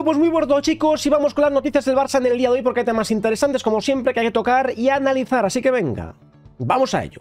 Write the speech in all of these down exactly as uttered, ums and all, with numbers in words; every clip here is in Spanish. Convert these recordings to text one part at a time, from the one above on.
Pues muy buenos chicos, y vamos con las noticias del Barça en el día de hoy porque hay temas interesantes como siempre que hay que tocar y analizar, así que venga, vamos a ello.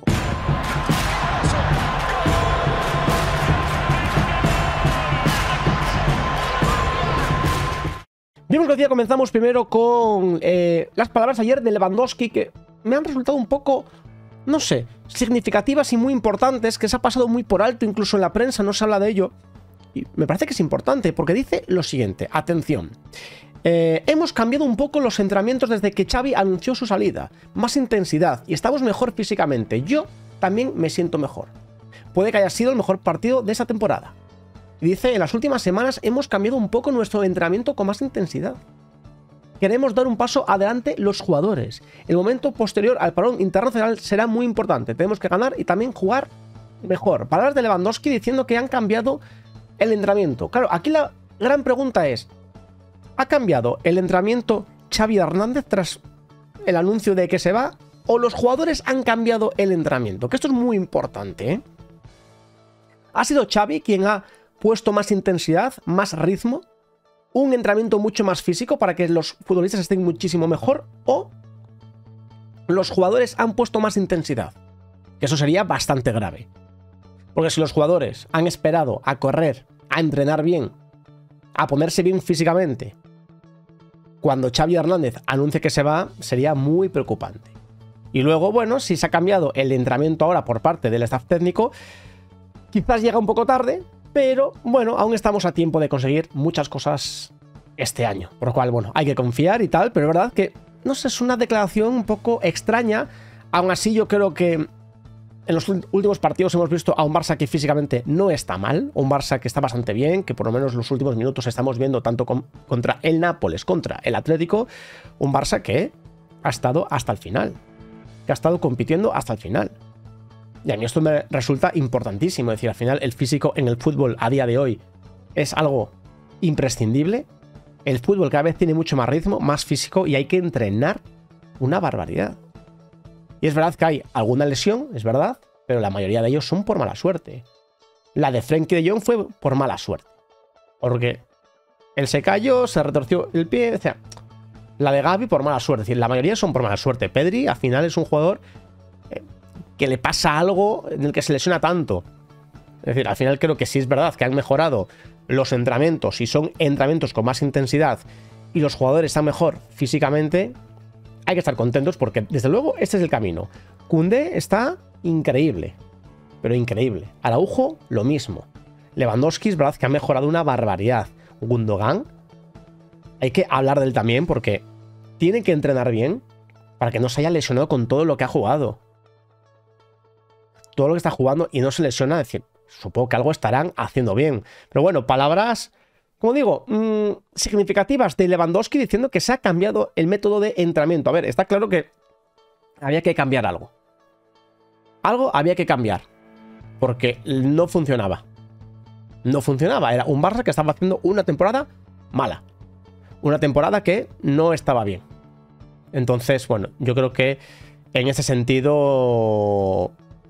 Bien, como decía, comenzamos primero con eh, las palabras ayer de Lewandowski que me han resultado un poco, no sé, significativas y muy importantes, que se ha pasado muy por alto, incluso en la prensa no se habla de ello. Y me parece que es importante porque dice lo siguiente, atención. Eh, hemos cambiado un poco los entrenamientos desde que Xavi anunció su salida. Más intensidad y estamos mejor físicamente. Yo también me siento mejor. Puede que haya sido el mejor partido de esa temporada. Y dice, en las últimas semanas hemos cambiado un poco nuestro entrenamiento con más intensidad. Queremos dar un paso adelante los jugadores. El momento posterior al parón internacional será muy importante. Tenemos que ganar y también jugar mejor. Palabras de Lewandowski diciendo que han cambiado el entrenamiento. Claro, aquí la gran pregunta es, ¿ha cambiado el entrenamiento Xavi Hernández tras el anuncio de que se va? ¿O los jugadores han cambiado el entrenamiento? Que esto es muy importante, ¿eh? ¿Ha sido Xavi quien ha puesto más intensidad, más ritmo, un entrenamiento mucho más físico para que los futbolistas estén muchísimo mejor? ¿O los jugadores han puesto más intensidad? Que eso sería bastante grave. Porque si los jugadores han esperado a correr, a entrenar bien, a ponerse bien físicamente, cuando Xavi Hernández anuncie que se va, sería muy preocupante. Y luego, bueno, si se ha cambiado el entrenamiento ahora por parte del staff técnico, quizás llega un poco tarde, pero bueno, aún estamos a tiempo de conseguir muchas cosas este año. Por lo cual, bueno, hay que confiar y tal, pero es verdad que, no sé, es una declaración un poco extraña. Aún así, yo creo que en los últimos partidos hemos visto a un Barça que físicamente no está mal, un Barça que está bastante bien, que por lo menos los últimos minutos estamos viendo tanto con, contra el Nápoles, contra el Atlético, un Barça que ha estado hasta el final, que ha estado compitiendo hasta el final. Y a mí esto me resulta importantísimo, es decir, al final el físico en el fútbol a día de hoy es algo imprescindible. El fútbol cada vez tiene mucho más ritmo, más físico y hay que entrenar una barbaridad. Y es verdad que hay alguna lesión, es verdad, pero la mayoría de ellos son por mala suerte. La de Frenkie de Jong fue por mala suerte. Porque él se cayó, se retorció el pie, o sea, la de Gavi por mala suerte. Es decir, la mayoría son por mala suerte. Pedri, al final, es un jugador eh, que le pasa algo en el que se lesiona tanto. Es decir, al final creo que sí es verdad que han mejorado los entrenamientos y son entrenamientos con más intensidad y los jugadores están mejor físicamente. Hay que estar contentos porque, desde luego, este es el camino. Koundé está increíble, pero increíble. Araujo, lo mismo. Lewandowski es verdad que ha mejorado una barbaridad. Gundogan, hay que hablar de él también porque tiene que entrenar bien para que no se haya lesionado con todo lo que ha jugado. Todo lo que está jugando y no se lesiona, es decir, supongo que algo estarán haciendo bien. Pero bueno, palabras, como digo, mmm, significativas de Lewandowski diciendo que se ha cambiado el método de entrenamiento. A ver, está claro que había que cambiar algo. Algo había que cambiar. Porque no funcionaba. No funcionaba. Era un Barça que estaba haciendo una temporada mala. Una temporada que no estaba bien. Entonces, bueno, yo creo que en ese sentido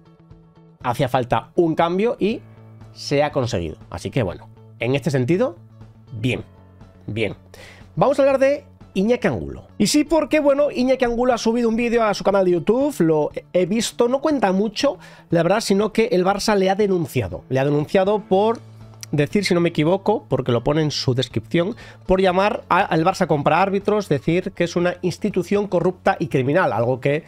hacía falta un cambio y se ha conseguido. Así que bueno, en este sentido, bien, bien. Vamos a hablar de Iñaki Angulo. Y sí, porque bueno, Iñaki Angulo ha subido un vídeo a su canal de YouTube, lo he visto, no cuenta mucho, la verdad, sino que el Barça le ha denunciado. Le ha denunciado por decir, si no me equivoco, porque lo pone en su descripción, por llamar al Barça a comprar árbitros, decir que es una institución corrupta y criminal, algo que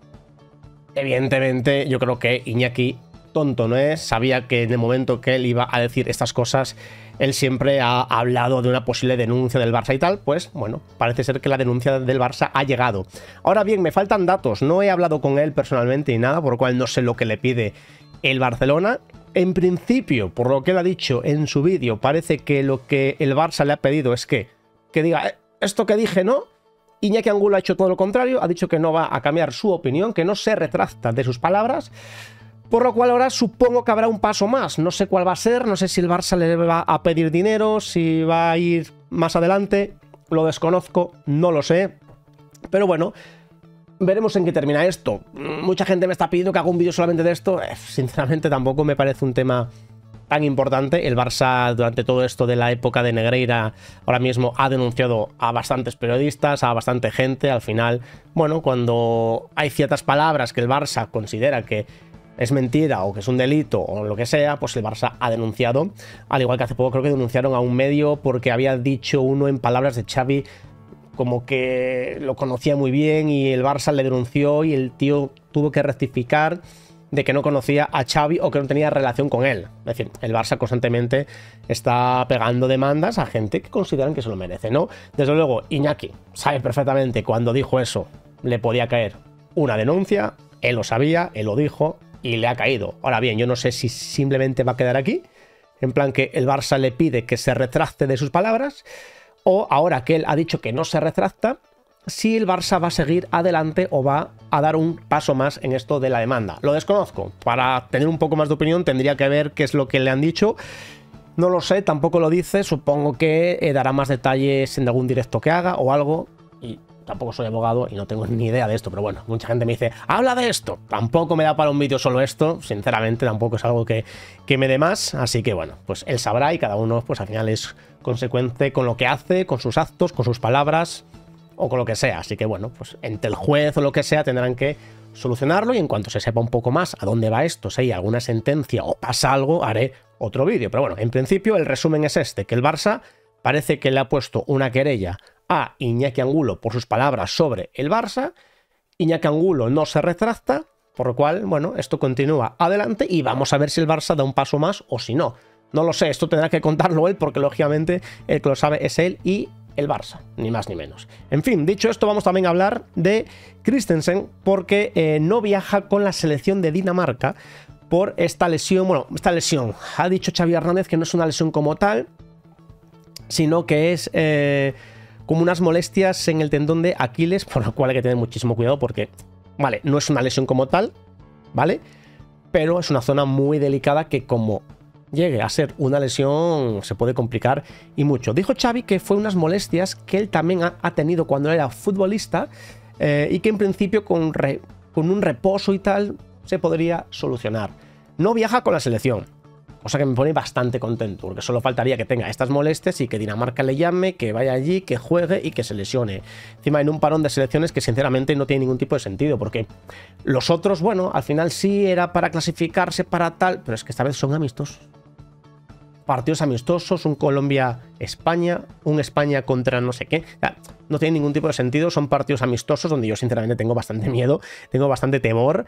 evidentemente yo creo que Iñaki tonto no es, sabía que en el momento que él iba a decir estas cosas, él siempre ha hablado de una posible denuncia del Barça y tal, pues bueno, parece ser que la denuncia del Barça ha llegado. Ahora bien, me faltan datos, no he hablado con él personalmente ni nada, por lo cual no sé lo que le pide el Barcelona. En principio, por lo que él ha dicho en su vídeo, parece que lo que el Barça le ha pedido es que, que diga, esto que dije no. Iñaki Angulo ha hecho todo lo contrario, ha dicho que no va a cambiar su opinión, que no se retracta de sus palabras, por lo cual ahora supongo que habrá un paso más. No sé cuál va a ser, no sé si el Barça le va a pedir dinero, si va a ir más adelante, lo desconozco, no lo sé, pero bueno, veremos en qué termina esto. Mucha gente me está pidiendo que haga un vídeo solamente de esto, eh, sinceramente tampoco me parece un tema tan importante. El Barça, durante todo esto de la época de Negreira, ahora mismo ha denunciado a bastantes periodistas, a bastante gente. Al final, bueno, cuando hay ciertas palabras que el Barça considera que es mentira o que es un delito o lo que sea, pues el Barça ha denunciado. Al igual que hace poco creo que denunciaron a un medio porque había dicho uno en palabras de Xavi como que lo conocía muy bien y el Barça le denunció y el tío tuvo que rectificar de que no conocía a Xavi o que no tenía relación con él. Es decir, el Barça constantemente está pegando demandas a gente que consideran que se lo merece, ¿no? Desde luego, Iñaki sabe perfectamente cuando dijo eso le podía caer una denuncia, él lo sabía, él lo dijo y le ha caído. Ahora bien, yo no sé si simplemente va a quedar aquí, en plan que el Barça le pide que se retracte de sus palabras, o ahora que él ha dicho que no se retracta, si el Barça va a seguir adelante o va a dar un paso más en esto de la demanda. Lo desconozco. Para tener un poco más de opinión tendría que ver qué es lo que le han dicho. No lo sé, tampoco lo dice. Supongo que eh, dará más detalles en algún directo que haga o algo. Y tampoco soy abogado y no tengo ni idea de esto, pero bueno, mucha gente me dice, habla de esto. Tampoco me da para un vídeo solo esto. Sinceramente, tampoco es algo que, que me dé más. Así que bueno, pues él sabrá y cada uno pues al final es consecuente con lo que hace, con sus actos, con sus palabras o con lo que sea. Así que bueno, pues entre el juez o lo que sea tendrán que solucionarlo y en cuanto se sepa un poco más a dónde va esto, si hay alguna sentencia o pasa algo, haré otro vídeo. Pero bueno, en principio el resumen es este, que el Barça parece que le ha puesto una querella a Iñaki Angulo por sus palabras sobre el Barça. Iñaki Angulo no se retracta, por lo cual, bueno, esto continúa adelante y vamos a ver si el Barça da un paso más o si no. No lo sé, esto tendrá que contarlo él porque lógicamente el que lo sabe es él y el Barça, ni más ni menos. En fin, dicho esto, vamos también a hablar de Christensen porque eh, no viaja con la selección de Dinamarca por esta lesión. Bueno, esta lesión, ha dicho Xavi Hernández que no es una lesión como tal, sino que es eh, como unas molestias en el tendón de Aquiles, por lo cual hay que tener muchísimo cuidado porque, vale, no es una lesión como tal, ¿vale? Pero es una zona muy delicada que como llegue a ser una lesión se puede complicar y mucho. Dijo Xavi que fue unas molestias que él también ha, ha tenido cuando era futbolista eh, y que en principio con, re, con un reposo y tal se podría solucionar. No viaja con la selección, cosa que me pone bastante contento, porque solo faltaría que tenga estas molestias y que Dinamarca le llame, que vaya allí, que juegue y que se lesione. Encima en un parón de selecciones que sinceramente no tiene ningún tipo de sentido, porque los otros, bueno, al final sí era para clasificarse para tal, pero es que esta vez son amistosos. Partidos amistosos, un Colombia-España, un España contra no sé qué. O sea, no tiene ningún tipo de sentido, son partidos amistosos donde yo sinceramente tengo bastante miedo, tengo bastante temor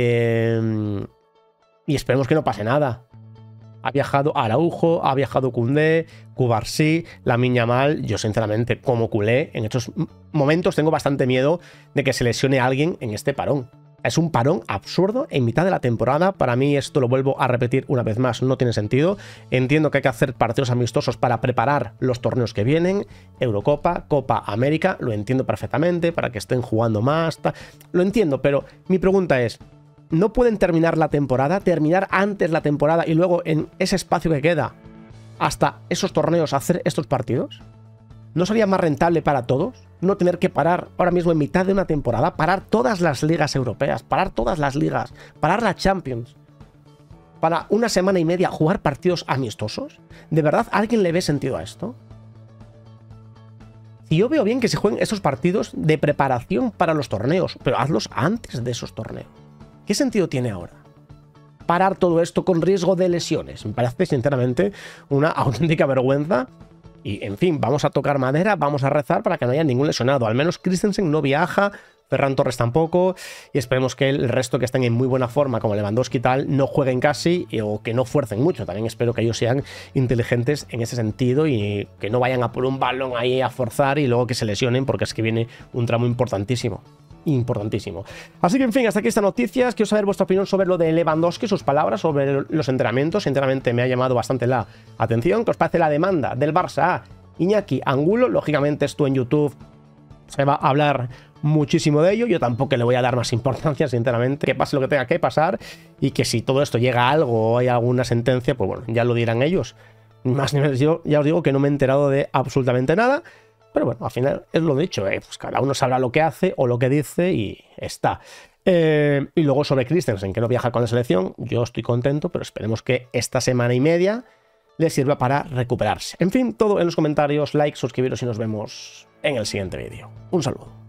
eh, y esperemos que no pase nada. Ha viajado Araujo, ha viajado Koundé, Cubarsí, Lamine Yamal. Yo sinceramente como culé en estos momentos tengo bastante miedo de que se lesione a alguien en este parón. Es un parón absurdo en mitad de la temporada. Para mí esto lo vuelvo a repetir una vez más, no tiene sentido. Entiendo que hay que hacer partidos amistosos para preparar los torneos que vienen. Eurocopa, Copa América, lo entiendo perfectamente, para que estén jugando más. Ta... Lo entiendo, pero mi pregunta es, ¿no pueden terminar la temporada, terminar antes la temporada y luego en ese espacio que queda hasta esos torneos hacer estos partidos? ¿No sería más rentable para todos no tener que parar ahora mismo en mitad de una temporada, parar todas las ligas europeas, parar todas las ligas, parar la Champions, para una semana y media jugar partidos amistosos? ¿De verdad alguien le ve sentido a esto? Si yo veo bien que se jueguen esos partidos de preparación para los torneos, pero hazlos antes de esos torneos. ¿Qué sentido tiene ahora parar todo esto con riesgo de lesiones? Me parece sinceramente una auténtica vergüenza. Y, en fin, vamos a tocar madera, vamos a rezar para que no haya ningún lesionado. Al menos Christensen no viaja, Ferran Torres tampoco, y esperemos que el resto que estén en muy buena forma, como Lewandowski y tal, no jueguen casi o que no fuercen mucho. También espero que ellos sean inteligentes en ese sentido y que no vayan a por un balón ahí a forzar y luego que se lesionen, porque es que viene un tramo importantísimo. Importantísimo. Así que, en fin, hasta aquí estas noticias. Quiero saber vuestra opinión sobre lo de Lewandowski, sus palabras sobre los entrenamientos. Sinceramente me ha llamado bastante la atención. ¿Qué os parece la demanda del Barça a Iñaki Angulo? Lógicamente esto en YouTube se va a hablar muchísimo de ello. Yo tampoco le voy a dar más importancia, sinceramente. Que pase lo que tenga que pasar y que si todo esto llega a algo o hay alguna sentencia, pues bueno, ya lo dirán ellos. Ni más ni menos. Yo ya os digo que no me he enterado de absolutamente nada. Pero bueno, al final es lo dicho, ¿eh? Pues cada uno sabrá lo que hace o lo que dice y está. Eh, y luego sobre Christensen, que no viaja con la selección, yo estoy contento, pero esperemos que esta semana y media le sirva para recuperarse. En fin, todo en los comentarios, like, suscribiros y nos vemos en el siguiente vídeo. Un saludo.